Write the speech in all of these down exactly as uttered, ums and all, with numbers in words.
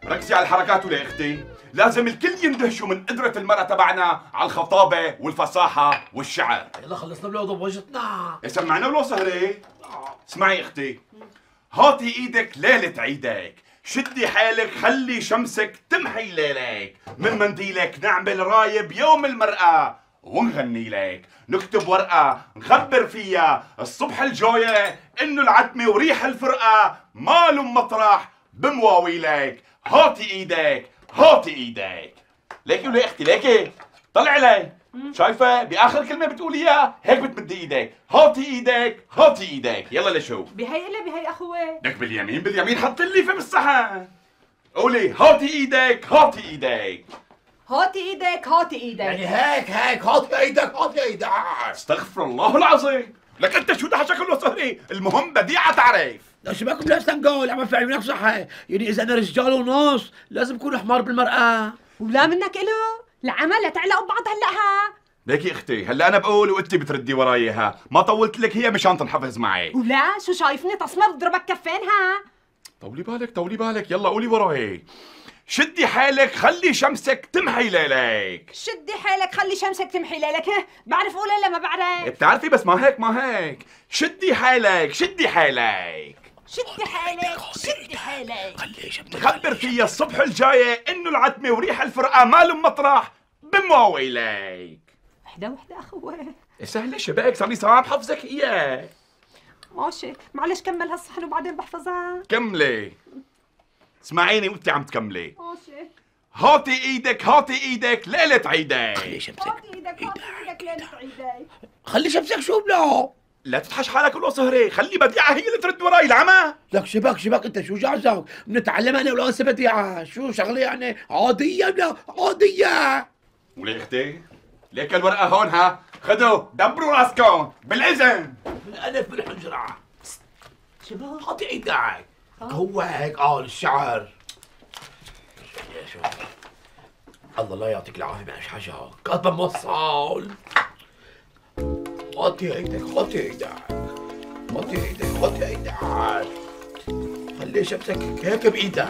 ركزي على الحركات ولا اختي، لازم الكل يندهشوا من قدرة المرأة تبعنا على الخطابة والفصاحة والشعر. يلا خلصنا بلوضة بوجهتنا. سمعنا ولو سهرة؟ اسمعي اختي، هاتي ايدك ليلة عيدك، شدي حالك خلي شمسك تمحي ليلك، من منديلك نعمل رايب يوم المرأة ونغني لك، نكتب ورقة نخبر فيها الصبح الجاية انه العتمة وريح الفرقة مالهم مطرح بمواويلك، هاتي ايدك هاتي ايدك. ليكي ولا اختي ليكي، طلع لي، شايفة بآخر كلمة بتقوليها هيك بتمدي ايدك، هاتي ايدك هاتي ايدك. يلا لشوف بهي إلا بهي أخوي. لك باليمين باليمين حط لي في بالصحن. قولي هاتي ايدك هاتي ايدك. هاتي ايدك هاتي ايدك. يعني هيك هيك هاتي ايدك هاتي ايدك. استغفر الله العظيم، لك انت شو دحشك كله سهري، المهم بديعة تعرف. لا شباكم لا استنقول عم في عيونك صحة، يعني إذا أنا رجال ونص لازم أكون حمار بالمرأة. ولا منك إله، العمل لا تعلقوا ببعض هلأها. ليكي اختي هلا انا بقول وانت بتردي ورايها، ما طولت لك هي مشان تنحفظ معي. ولا شو شايفني تصمر بضربك كفينها. طولي بالك طولي بالك، يلا قولي وراي. شدي حالك خلي شمسك تمحي ليلك. شدي حالك خلي شمسك تمحي ليلك، بعرف قول الا ما بعرف. بتعرفي بس ما هيك ما هيك. شدي حالك شدي حالك شدي حالك شدي حالك خلي شمسك خبر فيا الصبح الجاية انه العتمة وريح الفرقة مالهم مطرح بمواويلك. وحدة وحدة اخوي. سهلة شباك، صار لي ساعة بحفظك اياه. ماشي معلش كمل هالصحن وبعدين بحفظها. كملي، اسمعيني وانت عم تكملي. ماشي. هاتي ايدك هاتي ايدك ليلة عيدك. خلي شمسك هاتي ايدك هاتي ايدك ليلة عيدك. خلي شمسك شو بلا؟ لا تتحش حالك ولو سهري، خلي بديعة هي اللي ترد وراي العمى. لك شباك شباك انت شو جعزك؟ بنتعلم انا والانسه بديعة، شو شغله يعني عادية بلا عادية. وليه اختي؟ ليك الورقة هون ها، خدوا دبروا راسكم بالإذن. بالألف بالحجرة. شباب هاتي ايدك. هو هيك قال الشعر. شوف الله لا يعطيك العافية ما حاجة كاتبة موصل. هاتي ايدك هاتي ايدك هاتي ايدك هاتي ايدك خلي شمسك هيك بايدك.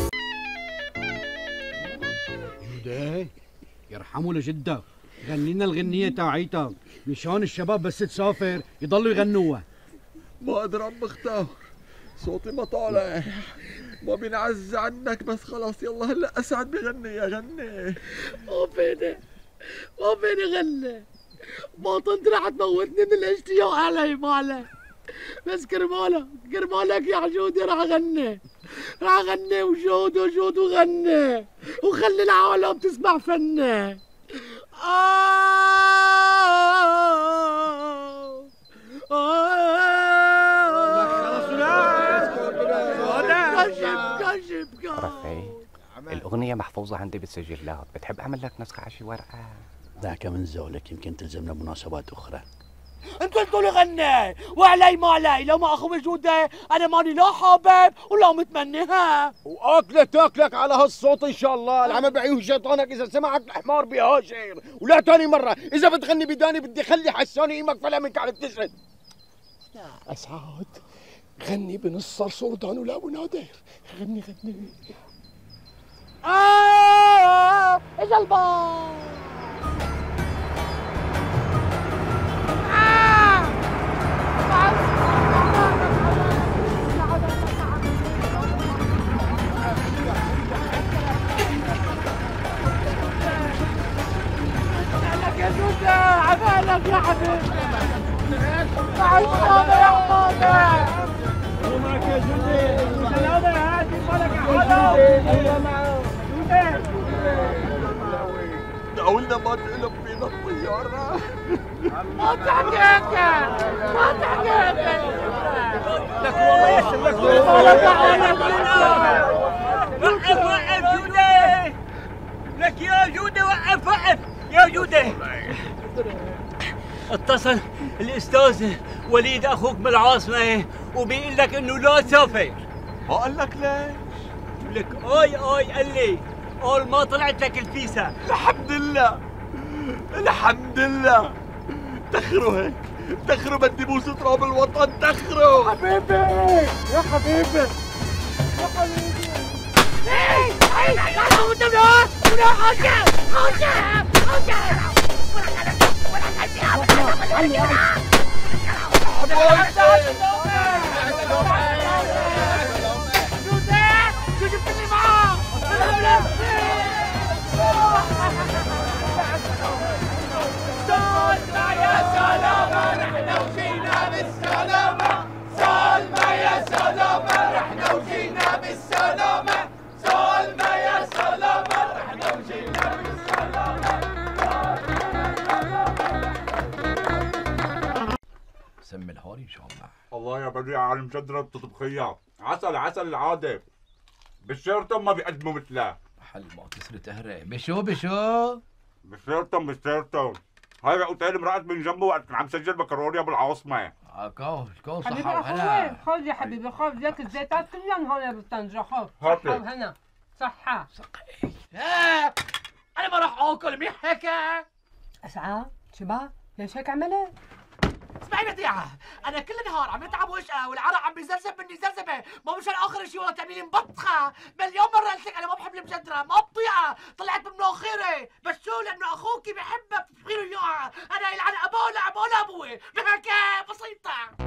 جدي يرحموا لجدك غني لنا الغنية تاعيتك مشان الشباب بس تسافر يضلوا يغنوها. ما قادر عم بختار، صوتي ما طالع، ما بينعز عنك، بس خلاص يلا هلا اسعد بغني يا غني. ما فيني ما فيني غني، ما طنت رح تموتني من الاشتياق علي ما علي، بس كرمالك كرمالك يا عجودي رح غني رح غني وجود وجود وغني وخلي العالم تسمع فني. آه رفعي الأغنية محفوظة عندي بالسجلات، بتحب أعمل لك نسخة على شي ورقة؟ ذاك من زولك يمكن تلزمنا مناسبات أخرى. انتوا قلتوا لي غني وعلي ما علي، لو ما اخو وجوده انا ماني لا حابب ولا متمني. ها واكلك تاكلك على هالصوت ان شاء الله، العمى بعيون شيطانك اذا سمعك الحمار بهاشر. ولا تاني مره اذا بتغني بداني بدي خلي حساني يمك فلا منك على تشرد. اسعد غني بنص صرصوردان ولا ابو نادر، غني غني. آه اجا البار. يا جودة عبالك يا حبيبي، مع السلامة يا حمادة. معك يا جودة، سلامة يا هادي، مالك يا حلو. الله معه جودة. دعولنا ما تقلب فينا الطيارة. ما تحكيك ما تحكيك لك والله يسر لك وقف وقف جودة، لك يا جودة وقف وقف يا جودة. اتصل الاستاذ وليد اخوك من العاصمة وبيقول لك انه لا تسافر. ما قال لك ليش؟ لك اي اي قال لي قال ما طلعت لك الفيزا. الحمد لله الحمد لله. تخروا هيك تخروا، بدي بوس تراب الوطن، تخروا حبيبي يا حبيبي يا حبيبي. شو جبت لي معاه؟ سلمى يا سلامة نحن وجينا بالسلامة، سلمى يا سلامة نحن وجينا بالسلامة، سلمى يا سلامة نحن وجينا بالسلامة. سمي الهوري ان شاء الله. الله يا بديعة على المجدرة بتطبخيها، عسل عسل العادة، بالشيرتون ما بيقدموا مثلها. محل ما تصير تهري. بشو بشو؟ بالشيرتون بالشيرتون، هاي اوتيل مرقت من جنبه وقت كان عم سجل مكرونة بالعاصمة. اه كول كول حبيبي صحة اخوي وهلا. خذ يا حبيبي خذ لك الزيتات كلهم هون بالطنجرة خذ. هاتي. صحة وهنا صحة. ها انا ما راح اكل منيح هيك. اسعى شباب ليش هيك عملت؟ اسمعي بديعة، أنا كل نهار عم بتعب وشقة والعرق عم بيزرزب مني زرزبة، ما مشان آخر شيء والله تعملي مبطخة، مليون مرة قلت لك أنا ما بحب المجدرة، ما بطيقها، طلعت من مناخيري، بس شو لأنه أخوكي بحبها بتبخي له إياها، أنا يلعن أبوه لا أبوه لا أبوي، بهيك بسيطة.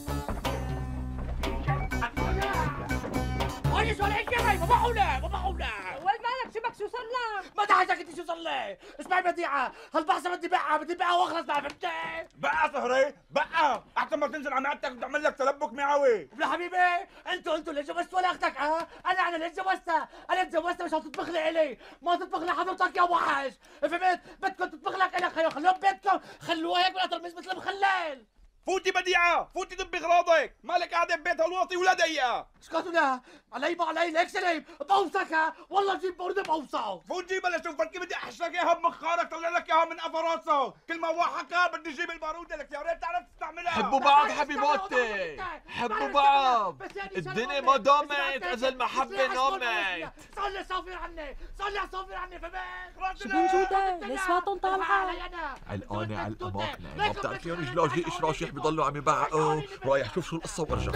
وين شو هالحكي هاي؟ ما معقولة ما معقولة. وين مالك شبك شو صار لك؟ ما دعيتك انت شو صار لي؟ اسمعي بديعة، هالبحثة بدي بيعها بدي بيعها واخلص بقى فهمتي؟ بقى سهري بقى احسن ما تنزل على معدتك وتعمل لك تلبك معوي. يا حبيبي انتوا انتوا اللي جوزتوا ولا اختك ها؟ انا انا اللي اتجوزتها، انا اتجوزتها مش هتطبخ لي الي، ما تطبخ لحضرتك يا وحش، فهمت؟ بدكم تطبخ لك الك خيو خلوها ببيتكم، خلوها هيك بالقطرميز مثل المخلل. فوتي بديعة، فوتي دبي غراضك، مالك قاعدة ببيت هالواطي ولا ضيقة. اسكتوا لا، علي ما علي ليك سليم، بوصك ها، والله جيب بورده بوصه. فوت جيبها لشوف بركي بدي احشرك اياها بمخارك طلع لك اياها من قفا راسه، كل ما واحد حكى بدي اجيب البارودة لك يا ريت تعرف تستعملها. حبوا بعض حبيباتي، حبوا بعض. الدنيا ما دامت اذا المحبة نامت. صلي صافر عني، صلي صافر عني فهمت؟ شو موجودة؟ ليش صوتهم طالعة؟ علقانة على الأماكن، ما بتعرفين جلاجي إيش راشح بضلوا عم يبعقوا. رايح شوف شو القصة وارجع.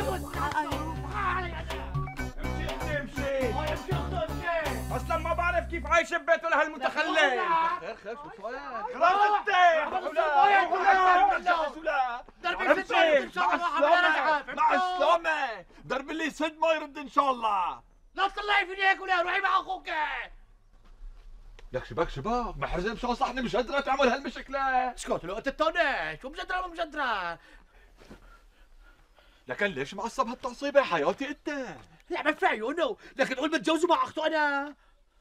امشي امشي امشي، اصلا ما بعرف كيف عايش ببيته لهالمتخلف. خير خير شو صاير؟ خلاص انت مع السلامة. ضرب اللي يسد ما يرد ان شاء الله. لا تطلعي فيني هيك ولا روحي مع اخوك. لك شباك شباك محرزة مشان صحني مش قادرة تعمل هالمشكلة. اسكت لو انت التونة شو مجدرة ما مجدرة. لكن ليش معصب هالتعصيبة حياتي انت؟ لعبة في عيونه، لكن قول بتجوزوا مع اخته انا.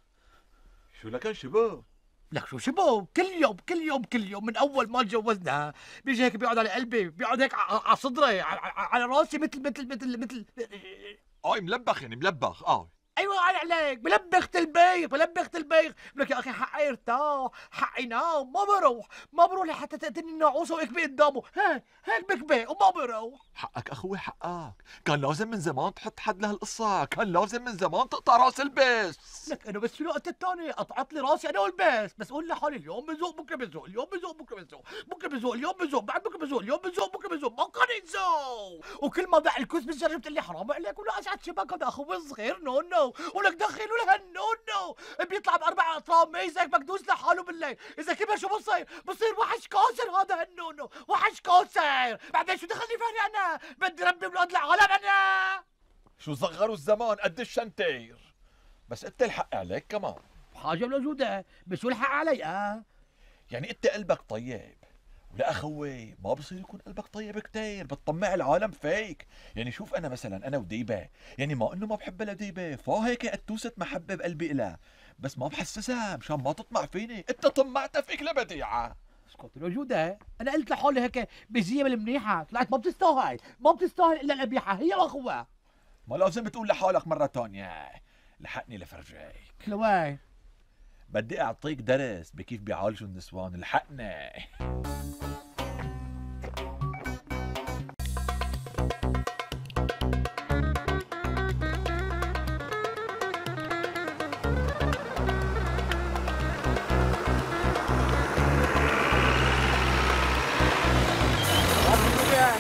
شو لكن شباب؟ لك شو شباب، كل يوم كل يوم كل يوم من اول ما تجوزنا بيجي هيك بيقعد على قلبي، بيقعد هيك على صدري على راسي مثل مثل مثل مثل اي ملبخ يعني ملبخ اه. ايوه علي عليك بلبخت البيخ بلبخت البيخ، بقول لك يا اخي حقي ارتاح حقي نام ما بروح ما بروح لحتى تقتلني الناقوسه واكبي قدامه، هيك هيك بكبي وما بروح. حقك اخوي حقك، كان لازم من زمان تحط حد لهالقصة، كان لازم من زمان تقطع راس البس. لك انا بس في الوقت الثاني قطعت لي راسي انا والبس، بس قول لحالي اليوم بزوق بكره بزوق، اليوم بزوق بكره بزوق، بكره بزوق اليوم بزوق، بعد بكره بزوق، اليوم بزوق بكره بزوق، ما كان يزوق. وكل ما ضع الكوس بالجرة بتقول لي حرام عليك ولا اسعد شباك هذا اخوي الصغير نو نو، ولك دخلوا له هالنونو بيطلع باربع اطرام ميز هيك مكدوس لحاله بالليل، اذا كبر شو بصير؟ بصير وحش كاسر هذا هالنونو، وحش كاسر، بعدين شو دخلني فيني انا؟ بدي ربي اولاد العالم انا. شو صغروا الزمان قد الشنتير، بس انت الحق عليك كمان. حاجه موجوده بس شو الحق علي اه؟ يعني انت قلبك طيب، ولا اخوي ما بصير يكون قلبك طيب كتير، بتطمع العالم فيك. يعني شوف انا مثلا انا وديبه، يعني ما انه ما بحبها لديبه، فهيك اتوسة محبه بقلبي إلها، بس ما بحسسها مشان ما تطمع فيني، انت طمعتها فيك لبديعه. اسكت موجوده، انا قلت لحالي هيك بزيه بالمنيحه، طلعت ما بتستاهل، ما بتستاهل الا القبيحه هي واخوها. ما لازم تقول لحالك مره ثانيه، لحقني لفرجيك. لوين؟ بدي اعطيك درس بكيف بيعالجوا النسوان، الحقني.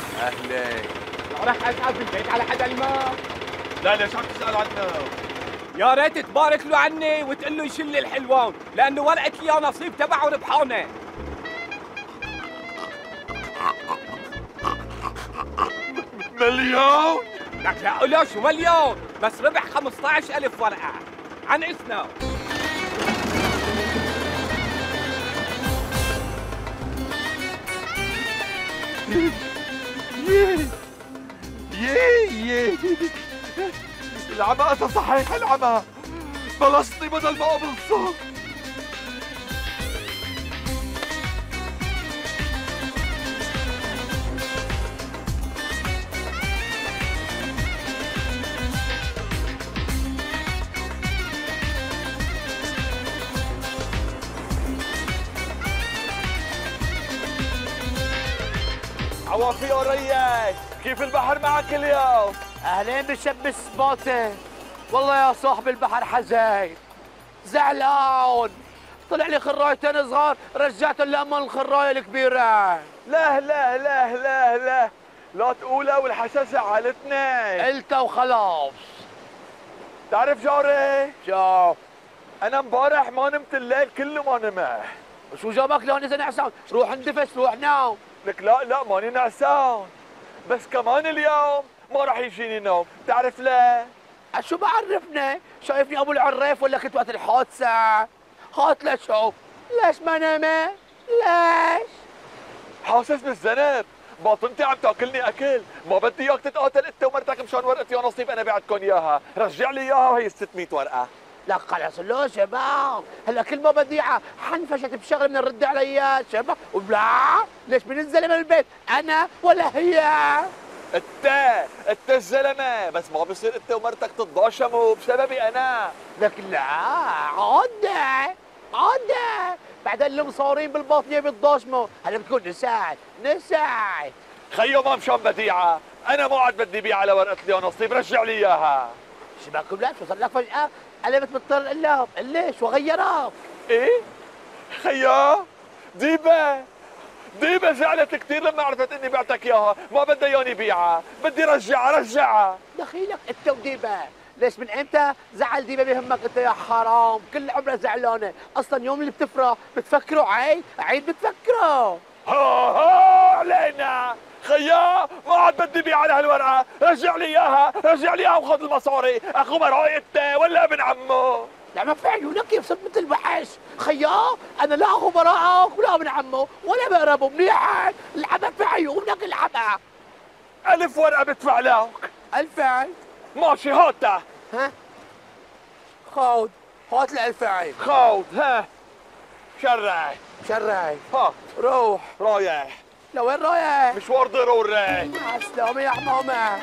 اهلين. راح اسال في البيت على حدا الماء؟ لا ليش عم تسال عنه؟ يا ريت تبارك له عني وتقول له يشيل لي الحلوان، لانه ورقه يا نصيب تبعه ربحانه. مليون؟ لك لا قولوا شو مليون، بس ربح خمسطعش ألف ورقه عن اذنه. ييه ييه ييه العمى أتى صحيح العمى، بلصني بدل ما أبلصه. عوافي يا ريس، كيف البحر معك اليوم؟ اهلين بالشاب السباطة. والله يا صاحب البحر حزين زعلان، طلع لي خرايتين صغار رجعت لأمان الخراية الكبيرة. لا لا لا لا لا لا تقولها والحشا زعلتني. قلتها وخلاص. تعرف جاري؟ شو؟ أنا امبارح ما نمت الليل كله ما نمت. شو جابك لهون إذا نعسان؟ روح اندفش روح نام. لك لا لا ماني نعسان، بس كمان اليوم ما راح يجيني نوم، تعرف ليه؟ شو بعرفني؟ شايفني ابو العريف ولا كنت وقت الحادثة؟ هات لشوف، ليش ما نامت؟ ليش؟ حاسس بالذنب، باطنتي عم تاكلني اكل، ما بدي اياك تتقاتل انت ومرتك مشان ورقة يا نصيب انا بعتكم اياها، رجع لي اياها وهي ستمية ورقة. لا خلص له شباب، هلا كلمة بديعة حنفشت بشغل من الرد علي شباب، ولا ليش بننزل من البيت؟ أنا ولا هي؟ انت انت الزلمه، بس ما بصير انت ومرتك تتضاشموا بسببي انا. لك لا عودة عودة، بعدين اللي مصورين بالباطنية بيتضاشموا، هلا بتكون نساعد نساعد. خيو ما مشان بديعه، انا ما عاد بدي بيع على ورقه لي نصيب، رجع لي اياها. شباكم لا شو صار لك فجأة؟ قلبت مضطر لهم، ليش وغيرك؟ ايه؟ خيا ديبه ديبه زعلت كثير لما عرفت اني بعتك اياها، ما بدها اياني بيعها، بدي رجعها رجعها. دخيلك انت وديبه، ليش من امتى زعل ديبه بيهمك انت يا حرام؟ كل عمرها زعلانه، اصلا يوم اللي بتفرح بتفكروا عيد، عيد بتفكروا. ها ها علينا، خيا ما عاد بدي بيع على هالورقه، رجع لي اياها، رجع لي اياها وخذ المصاري، اخو مراي انت ولا ابن عمه؟ لا ما في عيونك كيف صرت مثل الوحش، خيا انا لا اخو براءك ولا ابن عمه ولا بقربه منيح، العبها في عيونك العبها. ألف ورقه بدفع لك. ألفين؟ ماشي هاتها. ها؟ خود، هات الألفين. خود، ها شرعي شرعي. ها روح. رايح. لوين رايح؟ مشوار ضروري. مع السلامة يا حمامة.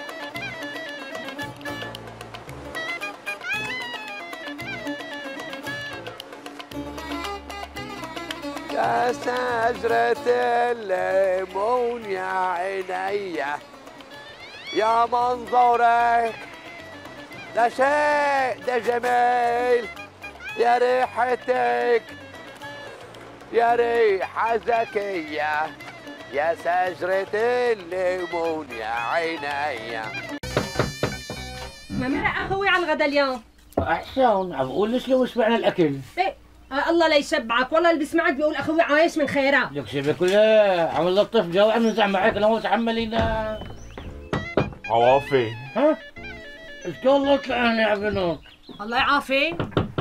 يا شجرة الليمون يا عيني يا منظرك ده شيء ده جميل، يا ريحتك يا ريحة زكية يا شجرة الليمون يا عيني. ما مرق اخوي على الغدا اليوم؟ احسن، عم بقول لك لو شبعنا الاكل. ايه آه الله لا يشبعك، والله اللي بيسمعك بيقول اخوي عايش من خيرها. لك شبك كلها عم نلطف جو، عم نزعل معك لو تحملينا. عوافي ها؟ ان شاء الله طلعنا يا بنات. الله يعافي.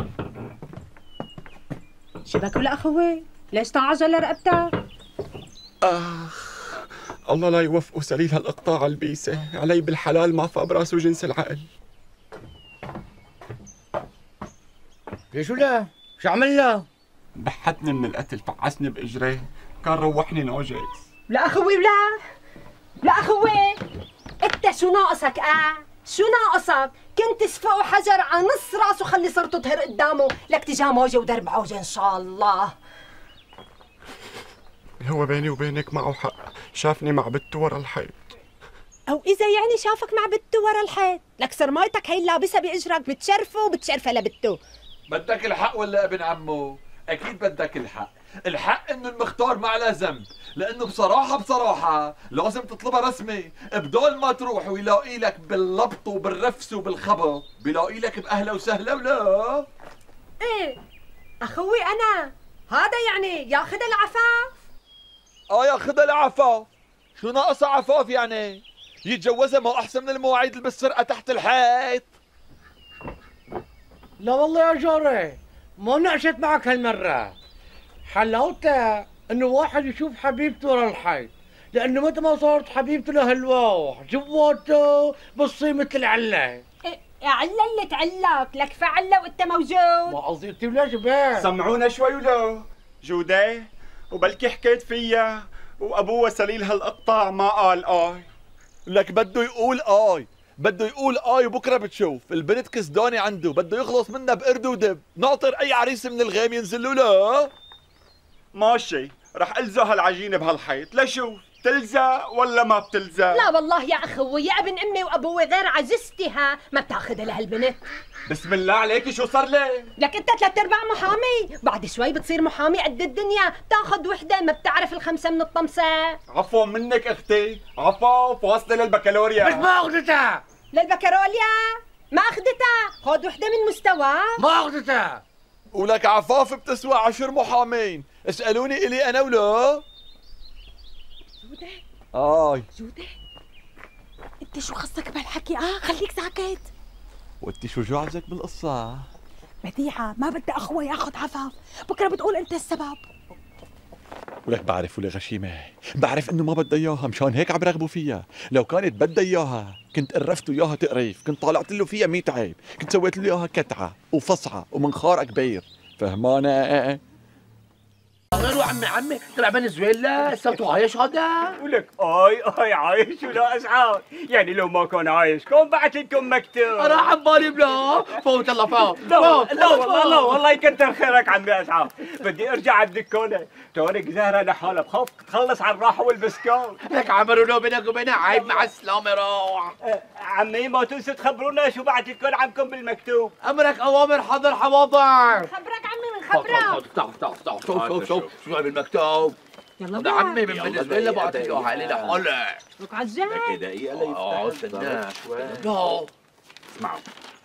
شبك ولا اخوي؟ ليش تعجل رقبتك؟ اخ الله لا يوفقه سليل هالاقطاع البيسه، علي بالحلال ما فى براسه جنس العقل. ليش ولا؟ شو عمل له؟ بحتني من القتل، فعسني باجريه، كان روحني نوجز. لا اخوي ولا لا اخوي، انت شو ناقصك؟ اه شو ناقصك؟ كنت تسفقه حجر على نص راسه خلي صرته تهر قدامه، لك تجاه موجه ودرب عوجه ان شاء الله. هو بيني وبينك معه حق، شافني مع بنته ورا الحيط. او اذا يعني شافك مع بنته ورا الحيط، لك سرمايتك هي لابسها باجرك بتشرفه وبتشرفها لبنته. بدك الحق ولا ابن عمه؟ اكيد بدك الحق، الحق انه المختار ما على ذنب، لانه بصراحه بصراحه لازم تطلبها رسمي، بدون ما تروح ويلاقي لك باللبط وبالرفس وبالخبط، بيلاقي لك باهلا وسهلا ولا؟ ايه اخوي انا هذا يعني ياخذ العفاف؟ اه ياخذها العفاف، شو ناقصها عفاف يعني؟ يتجوزها ما احسن من المواعيد اللي بالسرقه تحت الحيط. لا والله يا جاري ما نعشت معك هالمرة. حلاوته انه واحد يشوف حبيبته ورا الحيط، لانه متى ما صارت حبيبته لهالواح جواته بتصير مثل العله. إيه عله اللي تعلق لك فعله وانت موجود. ما قصدي انت ولا جبال. سمعونا شوي ولو جودة، وبلكي حكيت فيها وابوها سليل هالاقطاع ما قال اي. لك بده يقول اي، بده يقول اي، وبكره بتشوف البنت كسدانه عنده، بده يخلص منها بقرد ودب، ناطر اي عريس من الغيم ينزل له. لا ماشي، رح الزق هالعجينه بهالحيط لشوف تلزق ولا ما بتلزق. لا والله يا اخوي يا ابن امي وابوي غير عزيزتها ما بتاخذها لهالبنت. بسم الله عليكي شو صار لك؟ لك انت ثلاث ارباع محامي، بعد شوي بتصير محامي قد الدنيا، تاخذ وحده ما بتعرف الخمسه من الطمسه. عفوا منك اختي، عفوا فاصله للبكالوريا. بس ما اخذتها. للبكالوريا؟ ما اخذتها، خذ وحده من مستوى. ما اخذتها. ولك عفاف بتسوى عشر محامين، اسألوني إلي أنا ولا؟ جودة آي جودة انت شو خصك بهالحكي؟ اه خليك ساكت. وانت شو جعزك بالقصة؟ بديعة ما بدي اخوي ياخذ عفاف، بكره بتقول انت السبب. ولك بعرف ولا غشيمة، بعرف انه ما بدها اياها، مشان هيك عم برغبوا فيها، لو كانت بدها اياها كنت قرفت اياها تقريف، كنت طالعت له فيها مية عيب، كنت سويت له اياها كتعة وفصعة ومنخار كبير، فهمانة؟ غيروا عمي عمي طلع فنزويلا صرتوا عايش هذا؟ ولك اي اي عايش ولا اسعار، يعني لو ما كان عايش كون بعت لكم مكتوب. راح عبالي بلا فوت الله فوت. لا لا والله لا والله يكتر خيرك عمي اسعار، بدي ارجع على الدكونه، تونك زهره لحالها بخاف تخلص على الراحه والبسكوت. لك عمرو لو بينك وبينها عيب مع السلامه روح. عمي ما تنسوا تخبرونا شو بعت لكم عمكم بالمكتوب. امرك اوامر حاضر حواضر. خبرك عمي من خبرك. افتح افتح افتح شوف شوف شوف شو بالمكتوب. يلا ده عمي من بالنسبه لي بعت له علي لحالك. لك عزام دقيقة ليفتح. اه استنى شوي. اسمعوا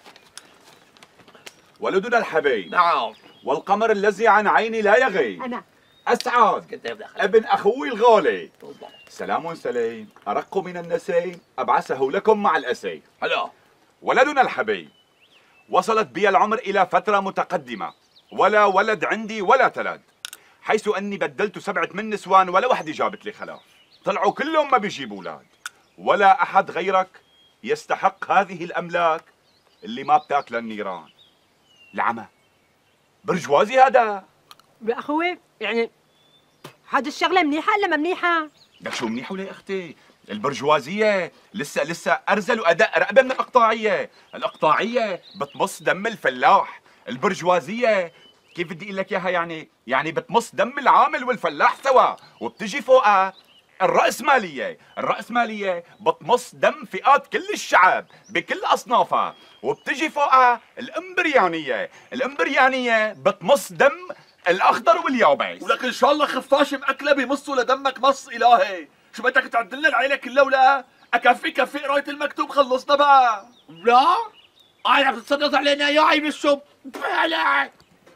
ولدنا الحبيب، نعم والقمر الذي عن عيني لا يغيب، انا أسعد ابن أخوي الغالي، سلام سليم أرق من النسيم أبعثه لكم مع الأسي. هلا ولدنا الحبيب، وصلت بي العمر إلى فترة متقدمة، ولا ولد عندي ولا تلد، حيث أني بدلت سبعة من نسوان ولا وحدة جابت لي خلاف، طلعوا كلهم ما بيجيبوا أولاد، ولا أحد غيرك يستحق هذه الأملاك اللي ما بتاكل النيران. العمى برجوازي هذا. يا اخوي يعني هذه الشغله منيحه ولا ما منيحه؟ لك شو منيح ولا يا اختي؟ البرجوازيه لسه لسه ارزل واداء رقبه من الاقطاعيه، الاقطاعيه بتمص دم الفلاح، البرجوازيه كيف بدي اقول لك اياها يعني؟ يعني بتمص دم العامل والفلاح سوا، وبتجي فوقها الرأسمالية، الرأسمالية بتمص دم فئات كل الشعب بكل أصنافها، وبتجي فوقها الإمبريانية، الإمبريانية بتمص دم الأخضر واليابس. ولك إن شاء الله خفاش مأكلة بيمصوا لدمك مص إلهي، شو بدك تعدلنا العيلة كلها ولا؟ أكفي كفي قراية المكتوب خلصنا بقى. لا قاعد عم تتصدق علينا يا عيب الشب. لا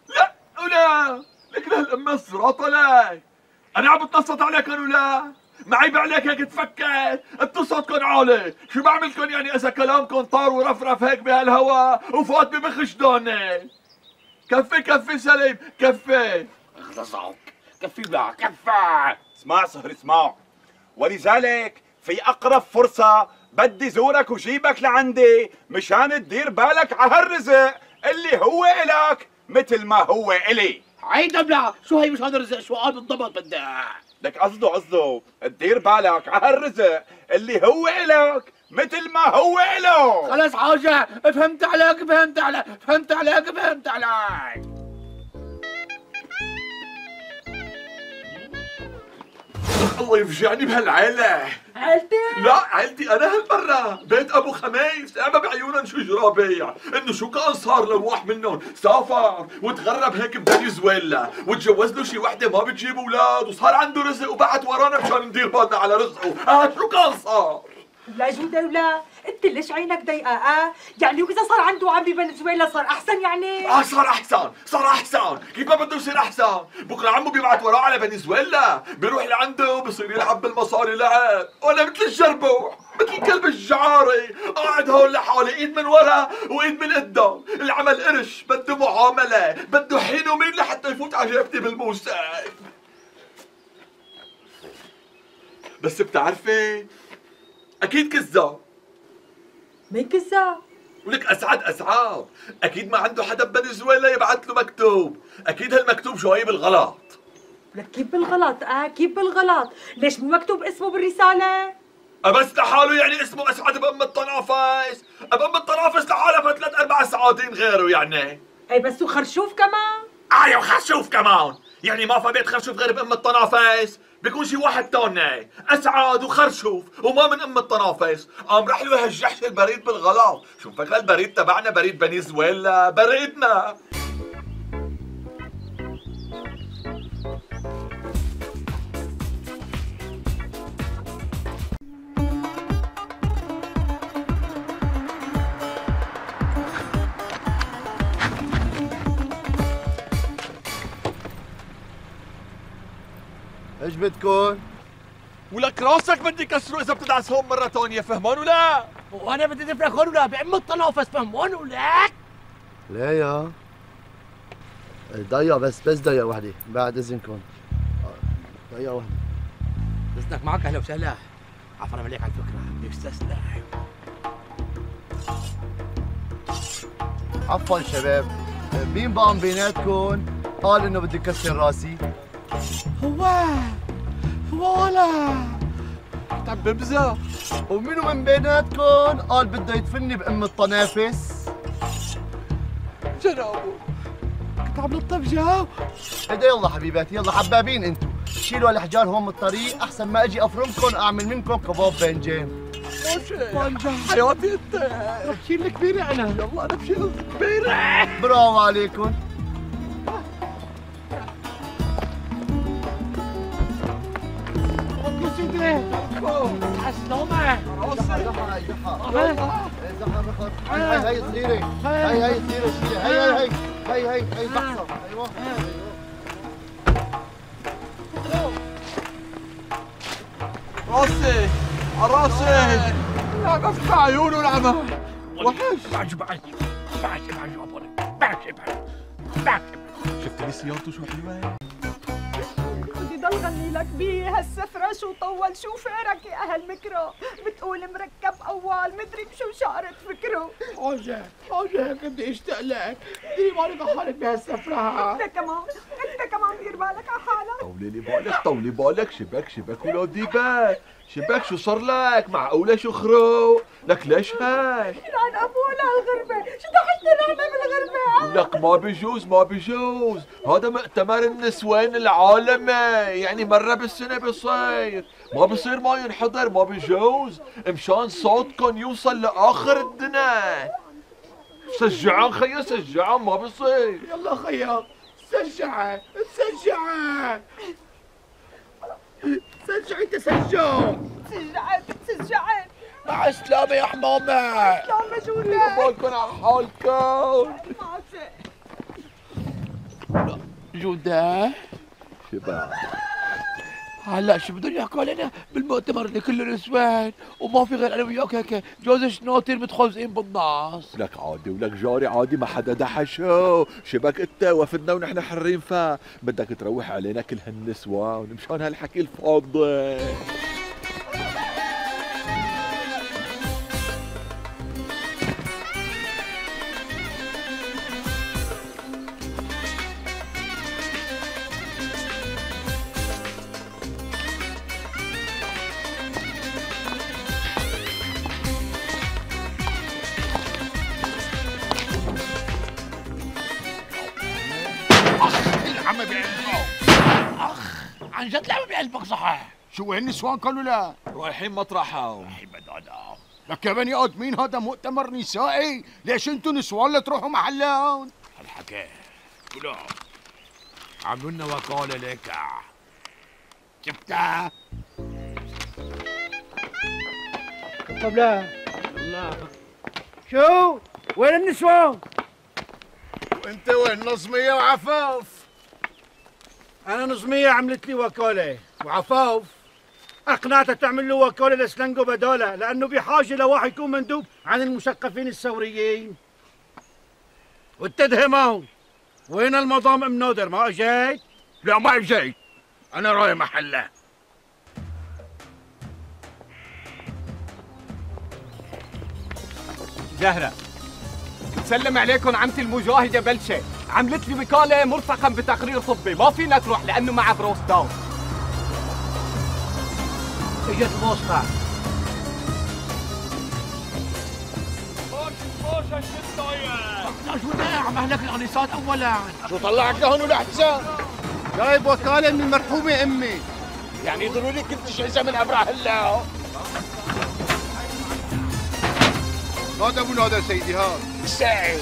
ولا لك لهالأمة الصراط لك، أنا عم بتنصت عليك ولا؟ معيب عليك هيك تفكر، انتو صوتكن عالي، شو بعملكن يعني إذا كلامكن طار ورفرف هيك بهالهوا وفات بمخش دوني؟ كفي كفي سليم كفي. اخلصك كفي بقى كفي. اسمع صهر اسمع، ولذلك في أقرب فرصة بدي زورك وجيبك لعندي مشان تدير بالك على هالرزق اللي هو إلك مثل ما هو إلي. عيد بلا شو هي مش هذا الرزق؟ شو قال بالضبط بدها؟ لك قصده قصده تدير بالك على هالرزق اللي هو إلك مثل ما هو إله. خلاص حاجة فهمت عليك فهمت عليك فهمت عليك فهمت عليك. الله يفجعني بهالعيلة. عيلتي؟ لا عيلتي انا هالمره بيت ابو خميس. اما بعيونهم شو جرابيع انه شو كان صار لو واحد منهم سافر وتغرب هيك بفنزويلا وتجوز له شي وحده ما بتجيب اولاد وصار عنده رزق وبعت ورانا مشان ندير بالنا على رزقه. اه شو كان صار؟ لا جودة ولا انت ليش عينك ضيقه؟ اه يعني واذا صار عنده عم بفنزويلا صار احسن يعني؟ اه صار احسن صار احسن. كيف ما بده يصير احسن؟ بكره عمو بيبعت وراه على فنزويلا بيروح لعنده بصير يلعب بالمصاري لعب ولا مثل الجربوع مثل كلب الجعاري قاعد هون لحاله ايد من ورا وايد من قدام. العمل قرش بده معامله بده حين ومين لحتى يفوت على جيبتي بالموسم. بس بتعرفي اكيد كذاب. مين كذاب؟ ولك اسعد اسعاد اكيد ما عنده حدا بفنزويلا يبعث له مكتوب. اكيد هالمكتوب شوي بالغلط. لك كيف بالغلط؟ اه كيف بالغلط؟ ليش مو مكتوب اسمه بالرساله؟ بس لحاله يعني اسمه اسعد بام الطنافس. بام الطنافس لحالها ثلاث اربع سعادين غيره يعني. اي بس وخرشوف كمان؟ ايوه وخرشوف كمان. يعني ما في بيت خرشوف غير بام الطنافس. بيكون شي واحد تاني اسعد وخرشوف وما من ام الطنافس. قام راح له هالجحش البريد بالغلط. شو مفكر البريد تبعنا بريد فنزويلا؟ بريدنا. ايش بدكن؟ ولك راسك بدي كسره اذا بتدعس هون مره ثانيه. فهمان ولا؟ وانا بدي دفرك هون ولا بأم الطنافس فهمون ولك؟ لا يا ضيع بس بس ضيع وحده بعد اذنكم. ضيع وحده. اذنك معك اهلا وسهلا. عفوا انا مليك على الفكره بدي استسلم. عفوا شباب مين بقى من بيناتكم قال انه بدي كسر راسي؟ هو هو ولا كنت عم بمزح. ومنو من بيناتكم قال بده يدفني بأم الطنافس؟ جنابه كنت عم نطب جاو. هيدا يلا حبيباتي يلا حبابين انتو شيلوا الحجار هون من الطريق احسن ما اجي افرمكم اعمل منكم كباب بنجان. بنجان حياتي انت رح شيل الكبيره انا. يلا انا بشيل الكبيره. برافو عليكم. سيدي عالسلامة. زحمة زحمة زحمة زحمة مخر. هاي هاي صغيرة هاي هاي صغيرة شيلة هاي هاي هاي هاي هاي هاي بحصة. ايوه راسي راسي لا بفتح عيونه العمى. وحش بعش بعش بعش بعش بعش بعش. شفت لي سيارته شو حلوة؟ بدي ضل غني لك بيه هالسفرة شو طول شو فارك يا أهل مكرو. بتقول مركب أول مدري بشو شعرت فكره. حاجة حاجة هيك بدي اشتاق لك. ديري بالك على حالك بهالسفرة. أنت كمان أنت كمان دير بالك على حالك. طولي لي بالك طولي بالك. شبك شبك ولاد ديبة شبك شو صار لك؟ معقولة شو خرو؟ لك ليش هيك؟ لعن أبونا الغربة شو دخلتنا نحن بالغربة؟ لك ما بيجوز ما بيجوز. هذا مؤتمر النسوان العالمي يعني مرة بالسنة بيصير. ما بصير ما ينحضر ما بيجوز مشان صوتكم يوصل لآخر الدنيا. سجعان خيا سجعان ما بصير. يلا خيا سجعه سجعه سجعي تسجع. سجعت سجعت. مع السلامة يا حمامة. سلامة جودة. بالكم على حالكم. جودة شباب هلا شو بدهم يحكوا علينا بالمؤتمر اللي كله نسوان وما في غير انا وياك هيك جوز شناطر متخوزين بالنص. لك عادي ولك جاري عادي ما حدا دحشه. شبك انت وفدنا ونحن حرين فا بدك تروح علينا كل هالنسوان مشان هالحكي الفاضي. العمى بقلبك. اخ عن جد العمى بقلبك صحيح. شو وين النسوان قالوا لا؟ رايحين مطرحهم. رايحين بدانا. لك يا بني ادمين هذا مؤتمر نسائي، ليش انتوا نسوان لا تروحوا محلهم؟ هالحكاية قولوا عملوا لنا وكالة لك. شفتها؟ طب لا الله شو وين النسوان؟ وانت وين نظمية وعفاف؟ انا نظمية عملت لي وكالة، وعفاف اقنعتها تعمل له وكالة لسلنجو بدالة، لانه بحاجة لواحد يكون مندوب عن المثقفين الثوريين. والتدهمون وين المضام ام نادر ما اجيت؟ لا ما اجيت، انا رايح محله. زهرة بتسلم عليكم عمتي المجاهدة بلشة، عملت لي وكالة مرفقا بتقرير طبي، ما فينا تروح لأنه معها بروستات. اجت الواسطة. موشة الشطاية شو ناعم اهلك الانيسات اولا. شو طلعك لهون ولحسن؟ جايب وكالة من المرحومة امي. يعني ضروري كنت تشعزها من ابرع هلا. هذا ابو نادر سيدي هذا. سعيد.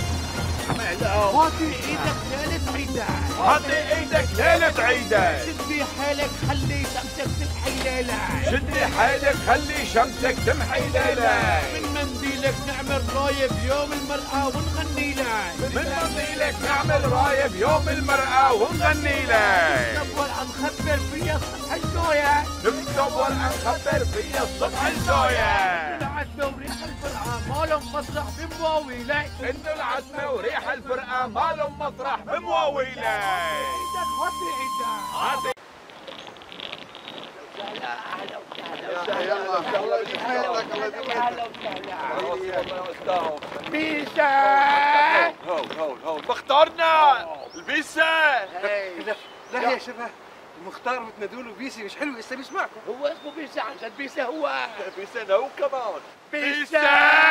هاتي ايدك ليلة عيدك. هاتي ايدك ليلة عيدك. شدي حالك خلي شمسك تمحي ليلك. شدي حالك خلي شمسك تمحي ليلك. من منديلك نعمل راية بيوم المرأة ونغني لك. من منديلك نعمل راية بيوم المرأة ونغني لك. نبول عم خبر فيا الصبح الجوية. نبول عم خبر فيا الصبح الجوية. العتمة وريح الفرقة مالهم مطرح بمواويلك. انه العتمة وريح الفرقة مالهم مطرح بمواويلك. ايدك هاتي ايدك. هاتي بيسة هو هو هو مختارنا البيسة. لا يا شباب المختار بتنادوا له بيسي مش حلو لسه بيسمعكم. هو اسمه بيسة عن جد بيسة هو. بيسة نو كمان. بيسة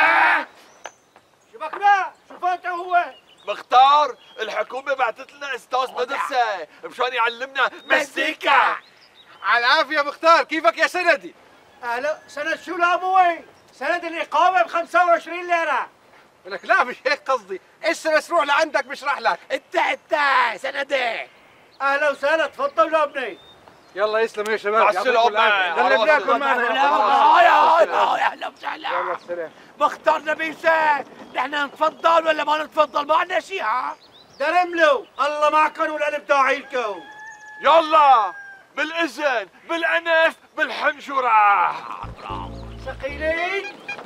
شبكنا شوفاته هو. مختار الحكومة بعثت لنا استاذ مدرسة مشان يعلمنا مزيكا. على العافية مختار، كيفك يا سندي؟ اهلا. سند شو لابوي؟ سند الإقامة ب خمسة وعشرين ليرة. لك لا مش هيك قصدي، اسا بس روح لعندك بشرح لك. انت انت سندي. اهلا وسهلا، تفضل يا ابني. يلا يسلم يا شباب. مع السلامة. يلا بناكل معنا. يا اهلا وسهلا. يلا السلام. مختارنا بيسة، نحن نتفضل ولا ما نتفضل؟ ما عندنا شيء. ها درملوا الله معكم والقلب داعيلكم. يلا بالإذن بالأنف بالحنجرة. ثقيلين.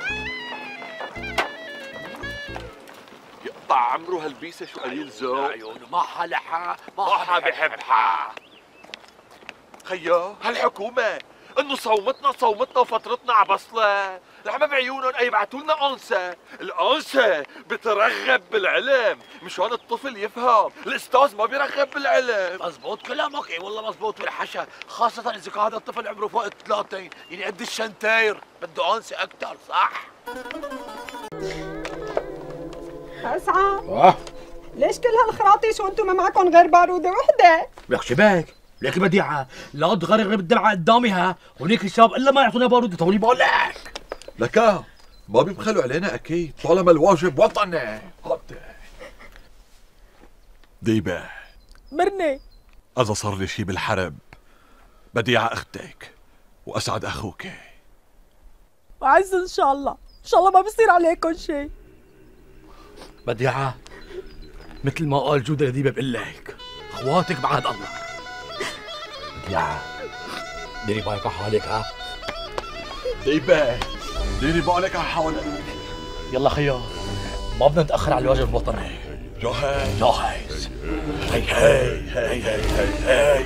يقطع عمره هالبيسة شو قليل ذوق. عيونه ما حلحها ما حا بحبها. خيو هالحكومة انه صومتنا صومتنا وفترتنا عبصلة. العمى بعيونهم اي يبعتوا لنا انثى، الانثى بترغب بالعلم مشان الطفل يفهم، الاستاذ ما بيرغب بالعلم. مزبوط كلامك، اي والله مزبوط بالحشا، خاصة اذا كان هذا الطفل عمره فوق الثلاثين، يعني قد الشنتير، بده انثى اكثر، صح؟ اسعد ليش كل هالخراطيش وانتم ما معكم غير باروده وحده؟ لك شباك، لك بديعة، لا تغرغر بالدلعة قدامي ها، هونيك الشباب الا ما يعطونا باروده طولي بالك. لكا ما بيبخلوا علينا اكيد طالما الواجب وطني. ديبة مرني اذا صار لي شي بالحرب بديعة اختك واسعد اخوك. وعز ان شاء الله، ان شاء الله ما بصير عليكم شيء. بديعة مثل ما قال جودة لديبة بقول لك، اخواتك بعهد الله. بديعة ديري بالك على حالك ها. ديبة ديري بالك على حالك. يلا خيو ما بدنا نتأخر على الواجب الوطني. جاهز جاهز. هي هي هي هي هي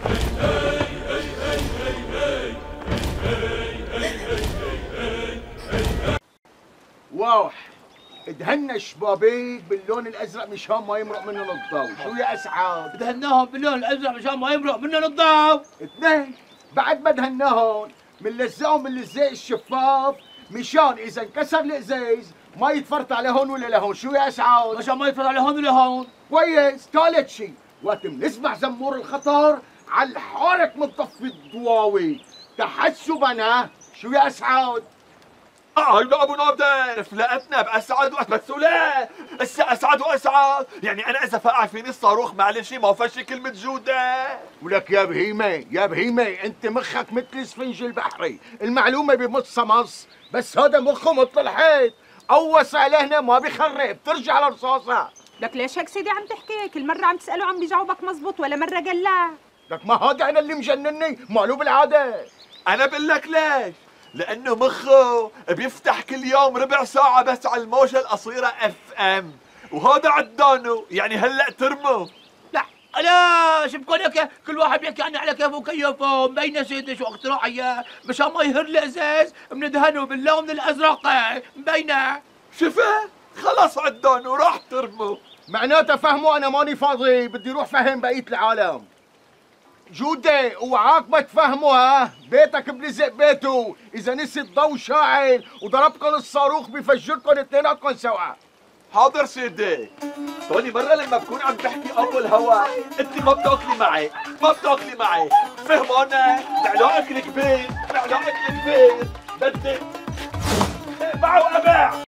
واو ادهنا الشبابيك باللون الازرق مشان ما يمرق منهم الضوء. شو يا اسعد؟ دهناهم باللون الازرق مشان ما يمرق منهم الضوء. اثنين بعد ما دهناهم بنلزقهم باللزق الشفاف مشان اذا انكسر الازاز ما يتفرط على هون ولا لهون. شو يا اسعد؟ مشان ما يتفرط على هون ولا هون. كويس. ثالث شيء وقت بنسمع زمور الخطر على الحارك مطفي الضواوي تحسبا. شو يا اسعد؟ هيدا ابو ناظر فلقتنا باسعد واسعد. هسه اسعد واسعد يعني انا اذا فقع فيني الصاروخ معلش ما فشي كلمه جوده. ولك يا بهيمه يا بهيمه انت مخك مثل الاسفنج البحري، المعلومه بمص مص، بس هذا مخه مثل الحيط، قوس على هنا ما بيخرب ترجع لرصاصه. لك ليش هيك سيدي عم تحكي؟ كل مره عم تساله عم بيجاوبك مزبوط ولا مره قال لا؟ لك ما هذا انا اللي مجنني، ماله بالعاده. انا بقول لك ليش؟ لانه مخه بيفتح كل يوم ربع ساعه بس على الموجه القصيره اف ام، وهذا عدانه يعني هلا ترمه. لا لا شبكوا لك كل واحد بيحكي عني على كيفه وكيفه، مبينه سيدي شو اختراعيه مشان ما يهر الازاز بندهنه باللون الازرق مبينه. شفت؟ خلص عدانه راح ترمه. معناته فهموا انا ماني فاضي، بدي روح فهم بقيه العالم. جودة اوعاك ما تفهموا، ها بيتك بلزق بيته، اذا نسي الضوء شاعل وضربكم الصاروخ بفجركم اثنيناتكم سوا. حاضر سيدي. توني مرة لما بكون عم تحكي اول هوا انت ما بتاكلي معي، ما بتاكلي معي، فهمانة؟ بعلاقك الكبير، بعلاقك الكبير، بدك باع واباع.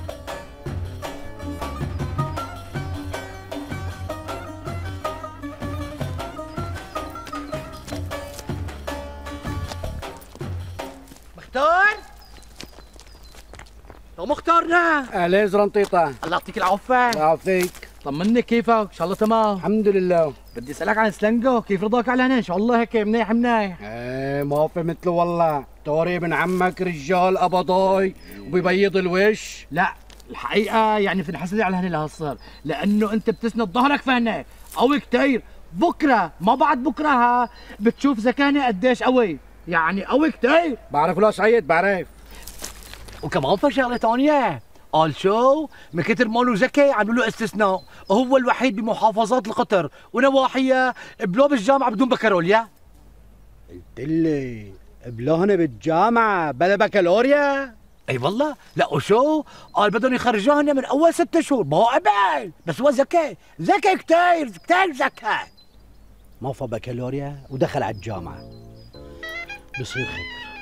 مختار؟ لو مختارنا اهلين زرنطيطة. الله يعطيك العافية. الله يعافيك. طمني كيفك؟ ان شاء الله تمام. الحمد لله. بدي اسالك عن سلنجو، كيف رضاك على هنا؟ ان شاء الله هيك منيح منيح. ايه ما في مثله والله، توري ابن عمك رجال قبضاي وبيبيض الوش. لا الحقيقة يعني بتنحسد على هنا لهالصر، لأنه أنت بتسند ظهرك فهنا قوي كتير. بكرة ما بعد بكرة ها بتشوف زكاني قديش قوي، يعني قوي كتير. بعرف لا سعيد بعرف. وكمان في شغلة ثانية، قال شو؟ من كتر ما له ذكي عملوا له استثناء، هو الوحيد بمحافظات القطر ونواحيها بلو بالجامعة بدون بكالوريا. قلت لي بلوهن بالجامعة بلا بكالوريا؟ اي والله. لا وشو؟ قال بدهم يخرجوهن من اول ست شهور، ما هو قبل، بس هو ذكي، ذكي كتير كتير ذكي. ما في بكالوريا ودخل على الجامعة، بصير خير.